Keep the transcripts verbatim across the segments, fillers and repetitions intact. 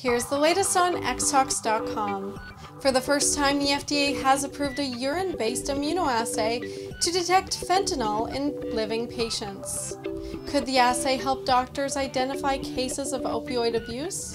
Here's the latest on X Talks dot com. For the first time, the F D A has approved a urine-based immunoassay to detect fentanyl in living patients. Could the assay help doctors identify cases of opioid abuse?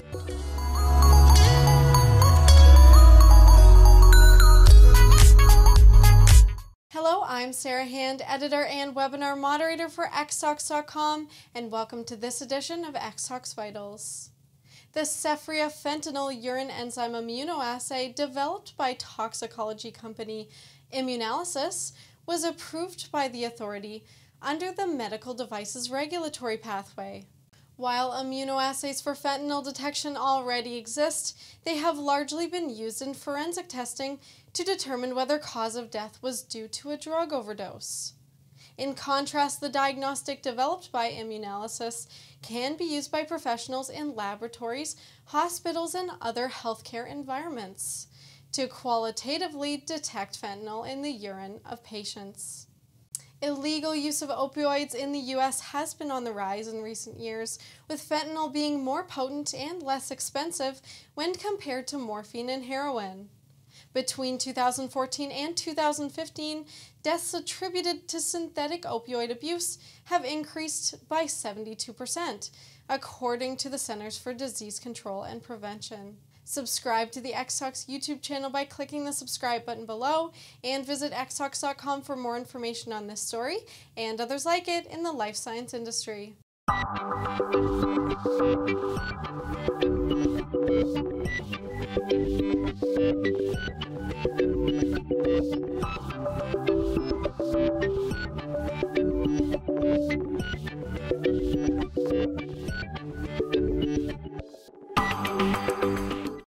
Hello, I'm Sarah Hand, editor and webinar moderator for X Talks dot com, and welcome to this edition of X Talks Vitals. The Cephria fentanyl urine enzyme immunoassay, developed by toxicology company Immunalysis, was approved by the authority under the medical devices regulatory pathway. While immunoassays for fentanyl detection already exist, they have largely been used in forensic testing to determine whether cause of death was due to a drug overdose. In contrast, the diagnostic developed by Immunalysis can be used by professionals in laboratories, hospitals, and other healthcare environments to qualitatively detect fentanyl in the urine of patients. Illegal use of opioids in the U S has been on the rise in recent years, with fentanyl being more potent and less expensive when compared to morphine and heroin. Between two thousand fourteen and two thousand fifteen, deaths attributed to synthetic opioid abuse have increased by seventy-two percent, according to the Centers for Disease Control and Prevention. Subscribe to the X Talks YouTube channel by clicking the subscribe button below, and visit X Talks dot com for more information on this story and others like it in the life science industry.